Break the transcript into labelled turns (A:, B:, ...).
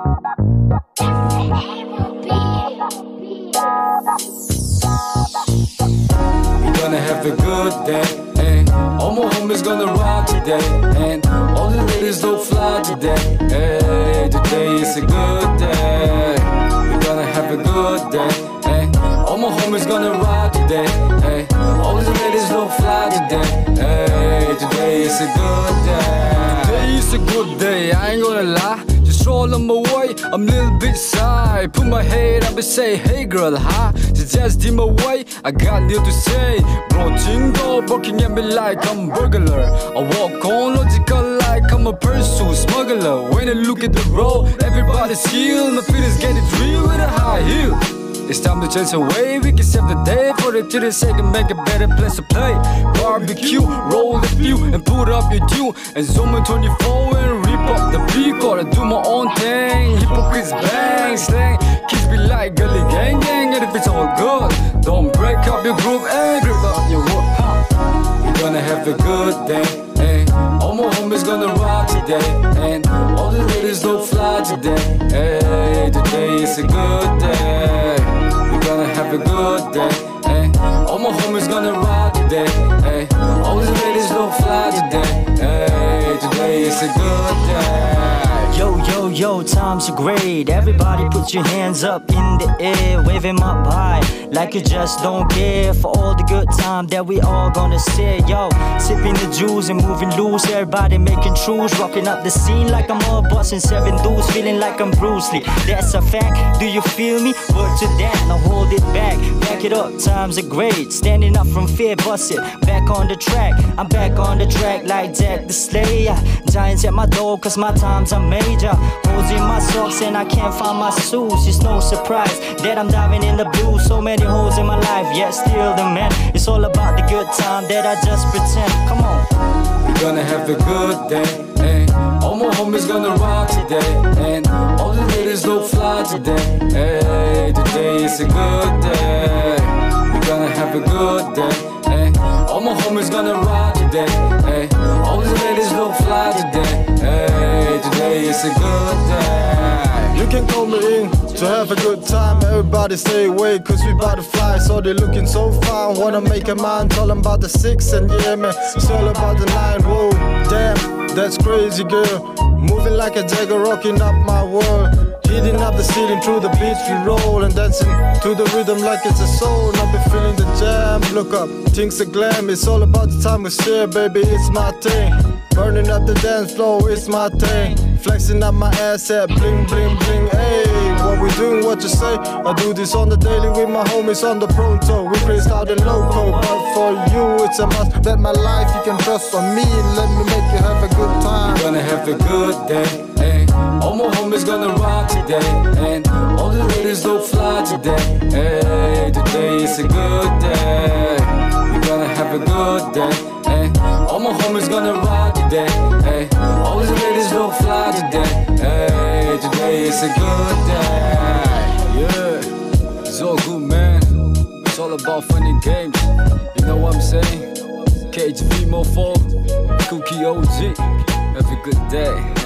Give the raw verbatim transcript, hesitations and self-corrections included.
A: Gonna have a good day, and all my homies gonna rock today, and all the ladies don't fly today. Hey, today is a good day. We're gonna have a good day, and all my homies gonna rock today. Hey, all the ladies don't fly today. Hey, today is a good day. Today is a good day, I ain't gonna lie. Just roll on my way, I'm a little bit shy. Put my head up and say, hey girl, hi. Just in my way, I got little to say. Bro, jingle, barking at me like I'm a burglar. I walk on logical like I'm a pursuit smuggler. When I look at the road, everybody's healed. My feet is getting real with a high heel. It's time to change the way we can save the day. For the to the sake and make a better place to play. Barbecue, roll the view and put up your due. And zoom in twenty-four and rip up the beat. Gotta do my own thing. Hypocrites bang, slang. Kids be like gully gang gang. And if it's all good, don't break up your group and grip up your wood. We're gonna have a good day, hey. All my homies gonna rock today, and all the ladies don't fly today. Hey, today is a good day. We're gonna have a good day, hey. All my homies gonna rock today, hey. All the ladies don't fly today. Hey, today is a good day.
B: Yo, yo, yo, times are great. Everybody put your hands up in the air, wave 'em up high, like you just don't care. For all the good time that we all gonna share. Yo, sipping the juice and moving loose. Everybody making truths, rocking up the scene like I'm all busting seven dudes, feeling like I'm Bruce Lee. That's a fact, do you feel me? Word to that, now hold it back. Back it up, times are great. Standing up from fear, bust it, back on the track. I'm back on the track like Jack the Slayer. Giants at my door, cause my times are major. Holes in my socks and I can't find my shoes. It's no surprise that I'm diving in the blue. So many holes in my life, yet still the man. It's all about the good time that I just pretend. Come on.
A: We're gonna have a good day, hey. All my homies gonna rock today, and all the ladies don't fly today. Hey, today is a good day. We're gonna have a good day, hey. All my homies gonna rock today, hey. All the ladies don't fly today. Hey, today is a good day.
C: You can call me in to have a good time. Everybody stay away cause we bout to fly. So they looking so fine, wanna make a mind. Tell them about the six and yeah man, it's all about the nine. Whoa, damn, that's crazy girl. Moving like a Jagger, rocking up my world. Heating up the ceiling through the beats we roll. And dancing to the rhythm like it's a soul. I've been feeling the jam, look up, things are glam. It's all about the time we share, baby, it's my thing. Burning up the dance floor, it's my thing. Flexing up my asset, bling, bling, bling, hey. What we doing, what you say? I do this on the daily with my homies on the pronto. We crazed out and loco, but for you it's a must. Bet my life you can trust on me and let me make you have a good time.
A: We're gonna have a good day, hey. All my homies gonna rock today, and all the ladies don't fly today. Hey, today is a good day. We're gonna have a good day, hey. All my homies gonna rock today, hey. All the ladies don't fly today. Hey, today is a good day. Yeah, it's all good, man. It's all about fun and games. You know what I'm saying? K H V Mofo, Cookie O G. Have a good day.